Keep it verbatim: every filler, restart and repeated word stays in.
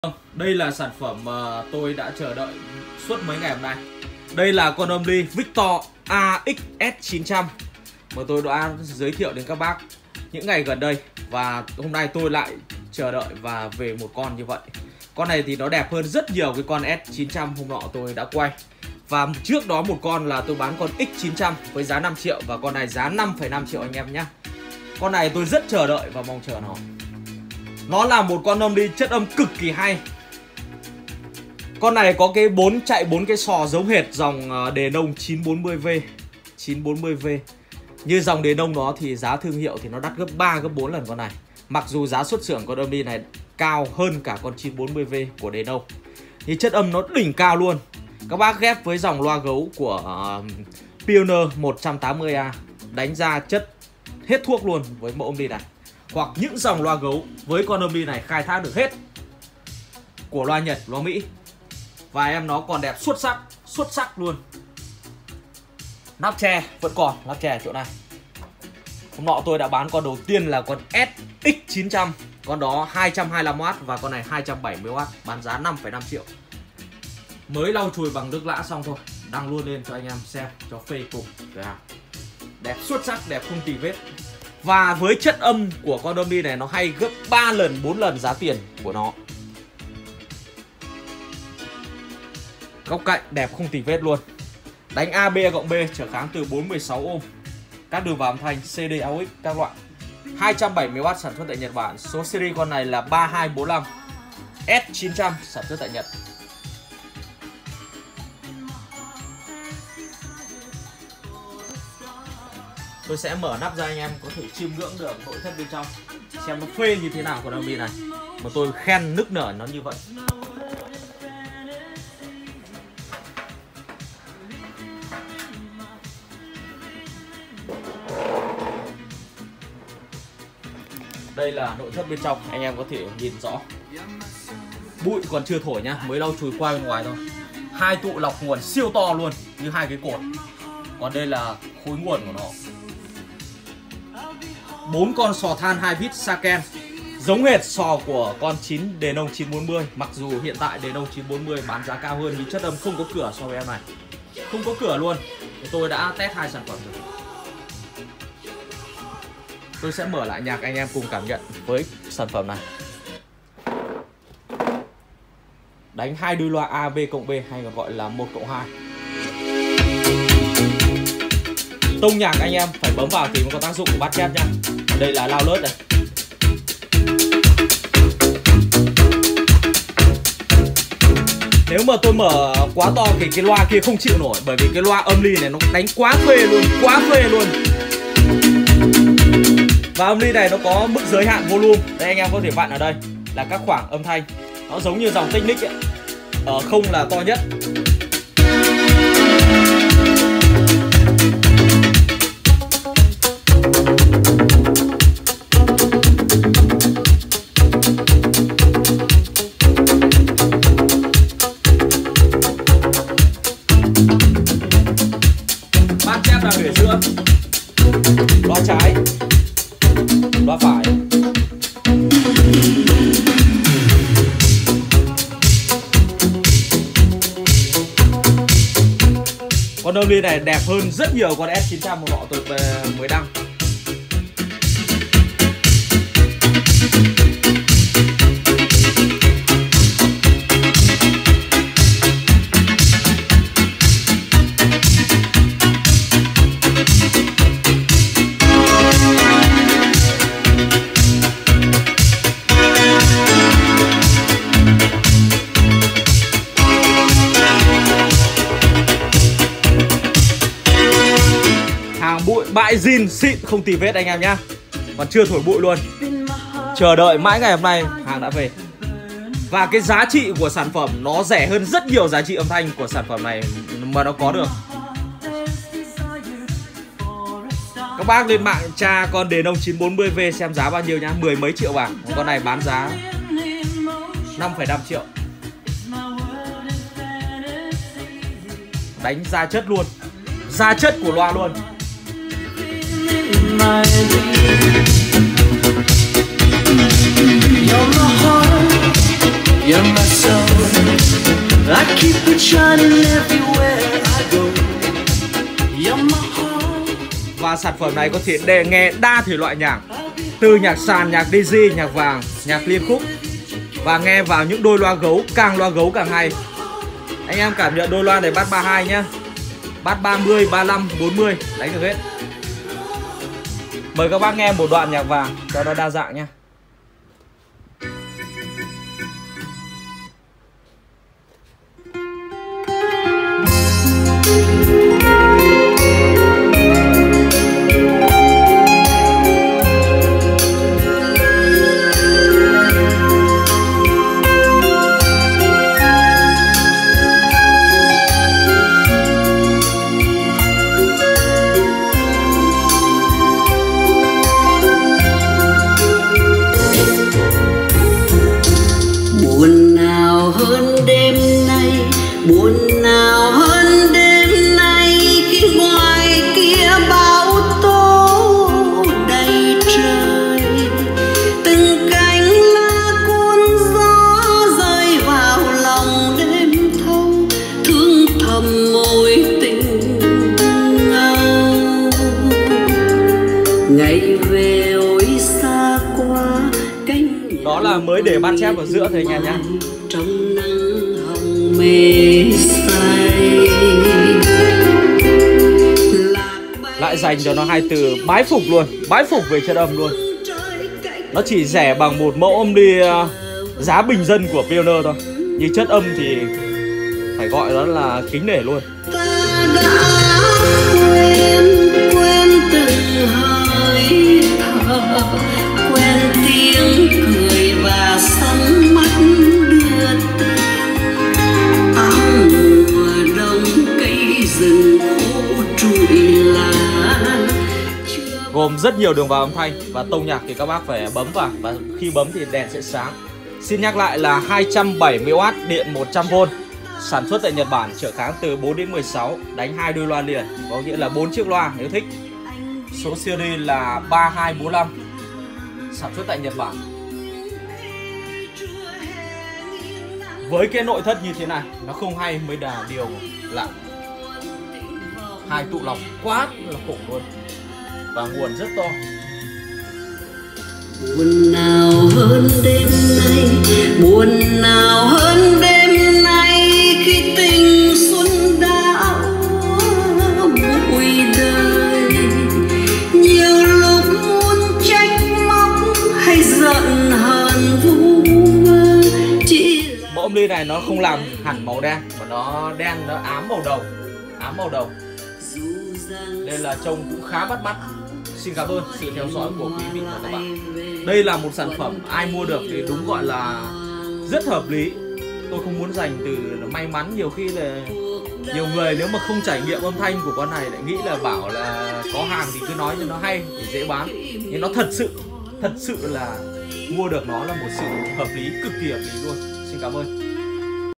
Đây là sản phẩm mà tôi đã chờ đợi suốt mấy ngày hôm nay. Đây là con âm ly Victor A X S chín trăm mà tôi đã giới thiệu đến các bác những ngày gần đây. Và hôm nay tôi lại chờ đợi và về một con như vậy. Con này thì nó đẹp hơn rất nhiều cái con S chín trăm hôm nọ tôi đã quay. Và trước đó một con là tôi bán con X chín trăm với giá năm triệu. Và con này giá năm phẩy năm triệu anh em nhé. Con này tôi rất chờ đợi và mong chờ nó. Nó là một con âm ly chất âm cực kỳ hay. Con này có cái bốn chạy bốn cái sò giống hệt dòng đề nông chín bốn mươi V. chín bốn mươi V. Như dòng đề nông nó thì giá thương hiệu thì nó đắt gấp ba gấp bốn lần con này. Mặc dù giá xuất xưởng con âm ly này cao hơn cả con chín bốn mươi V của đề nông. Nhưng chất âm nó đỉnh cao luôn. Các bác ghép với dòng loa gấu của uh, Pioneer một trăm tám mươi A đánh ra chất hết thuốc luôn với mẫu âm ly này. Hoặc những dòng loa gấu với con âm ly này khai thác được hết của loa Nhật, loa Mỹ. Và em nó còn đẹp xuất sắc, xuất sắc luôn. Nắp tre vẫn còn, nắp tre ở chỗ này. Hôm nọ tôi đã bán con đầu tiên là con S X chín trăm. Con đó hai trăm hai mươi lăm oát và con này hai trăm bảy mươi oát. Bán giá năm phẩy năm triệu. Mới lau chùi bằng nước lã xong thôi. Đăng luôn lên cho anh em xem, cho phê cùng. Đẹp xuất sắc, đẹp không tì vết. Và với chất âm của con âm ly này nó hay gấp ba lần, bốn lần giá tiền của nó. Góc cạnh đẹp không tì vết luôn. Đánh A B cộng B trở kháng từ bốn mươi sáu ohm. Các đường vào âm thanh C D A U X các loại. hai trăm bảy mươi oát sản xuất tại Nhật Bản. Số series con này là ba hai bốn lăm. S chín trăm sản xuất tại Nhật. Tôi sẽ mở nắp ra anh em có thể chiêm ngưỡng được nội thất bên trong, xem nó phê như thế nào con âm ly này. Mà tôi khen nức nở nó như vậy. Đây là nội thất bên trong, anh em có thể nhìn rõ. Bụi còn chưa thổi nhá, mới lau chùi qua bên ngoài thôi. Hai tụ lọc nguồn siêu to luôn, như hai cái cột. Còn đây là khối nguồn của nó. Bốn con sò than hai vít Saken, giống hệt sò của con chín đề nông chín bốn mươi. Mặc dù hiện tại đề nông chín bốn mươi bán giá cao hơn nhưng chất âm không có cửa so với em này. Không có cửa luôn. Tôi đã test hai sản phẩm rồi. Tôi sẽ mở lại nhạc anh em cùng cảm nhận với sản phẩm này. Đánh hai đuôi loa A B cộng B hay còn gọi là một cộng hai. Tông nhạc anh em phải bấm vào thì mới có tác dụng của bát chép nha. Đây là lao lướt này. Nếu mà tôi mở quá to thì cái loa kia không chịu nổi. Bởi vì cái loa âm ly này nó đánh quá phê luôn, quá phê luôn. Và âm ly này nó có mức giới hạn volume. Đây anh em có thể vặn ở đây là các khoảng âm thanh. Nó giống như dòng Technics ấy. Ở không là to nhất. Bát chép đang ở giữa. Loa trái, loa phải. Con âm ly này đẹp hơn rất nhiều con S chín trăm một nọ tôi mới đăng. Bụi bãi zin xịn không tì vết anh em nhá. Còn chưa thổi bụi luôn. Chờ đợi mãi ngày hôm nay hàng đã về. Và cái giá trị của sản phẩm nó rẻ hơn rất nhiều giá trị âm thanh của sản phẩm này mà nó có được. Các bác lên mạng tra con đề nông chín bốn mươi V xem giá bao nhiêu nhá. Mười mấy triệu bảng. Con này bán giá năm phẩy năm triệu. Đánh ra chất luôn. Ra chất của loa luôn. You're my heart. You're my soul. I keep it shining everywhere I go. You're my heart. Và sản phẩm này có thể để nghe đa thể loại nhạc, từ nhạc sàn, nhạc đê gi, nhạc vàng, nhạc liên khúc, và nghe vào những đôi loa gấu, càng loa gấu càng hay. Anh em cảm nhận đôi loa này bass ba mươi hai nhá, bass ba mươi, ba mươi lăm, bốn mươi đánh được hết. Mời các bác nghe một đoạn nhạc vàng cho nó đa dạng nhá. Buồn nào hơn đêm nay, buồn nào hơn đêm nay, khi ngoài kia bão tố đầy trời. Từng cánh lá cuốn gió rơi vào lòng đêm thâu, thương thầm mối tình ngâu. Ngày về ôi xa qua cánh. Đó là mới để bát chép ở giữa thôi anh em nhé. Trong nắng hồng mê say, lại dành cho nó hai từ bái phục luôn, bái phục về chất âm luôn. Nó chỉ rẻ bằng một mẫu âm ly giá bình dân của Pioneer thôi, như chất âm thì phải gọi nó là kính nể luôn. ta đã quên quên từng hơi thở, quên tiếng cười và sóng mắt đưa tình. Áo mùa đông cây rừng khô trụi lá. Gồm rất nhiều đường vào âm thanh và tông nhạc thì các bác phải bấm vào, và khi bấm thì đèn sẽ sáng. Xin nhắc lại là hai trăm bảy mươi oát, điện một trăm vôn, sản xuất tại Nhật Bản, trở kháng từ bốn đến mười sáu, đánh hai đôi loa liền, có nghĩa là bốn chiếc loa nếu thích. Số series là ba hai bốn lăm, sản xuất tại Nhật Bản. Với cái nội thất như thế này, nó không hay mới là điều lạ. Hai tụ lọc quá là khủng luôn, và nguồn rất to. Buồn nào hơn đêm nay, buồn nào hơn đêm nay, khi tình xuân đã bụi đời. Nhiều lúc muốn trách móc hay giận hờn vu vơ, chỉ là... Mẫu âm ly này nó không làm hẳn màu đen, mà nó đen, nó ám màu đồng, ám màu đồng, nên là trông cũng khá bắt mắt. Xin cảm ơn sự theo dõi của quý vị và các bạn. Đây là một sản phẩm ai mua được thì đúng gọi là rất hợp lý. Tôi không muốn dành từ may mắn, nhiều khi là nhiều người nếu mà không trải nghiệm âm thanh của con này lại nghĩ là bảo là có hàng thì cứ nói cho nó hay để dễ bán. Nhưng nó thật sự, thật sự là mua được nó là một sự hợp lý, cực kỳ hợp lý luôn. Xin cảm ơn.